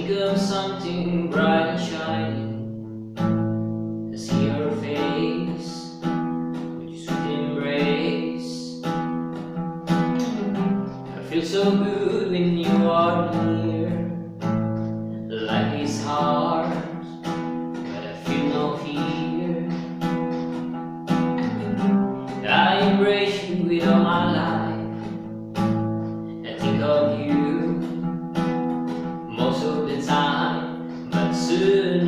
of something bright and shining. I see your face with your sweet embrace. I feel so good when you are near. Life is hard, but I feel no fear. I embrace you with all my life. I think of you most of the time, but soon